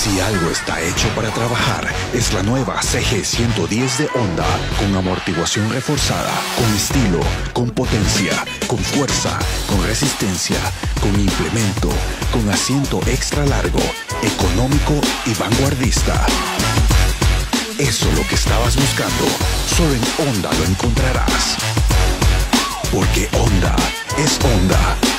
Si algo está hecho para trabajar, es la nueva CG110 de Honda, con amortiguación reforzada, con estilo, con potencia, con fuerza, con resistencia, con implemento, con asiento extra largo, económico y vanguardista. Eso es lo que estabas buscando. Solo en Honda lo encontrarás. Porque Honda es Honda.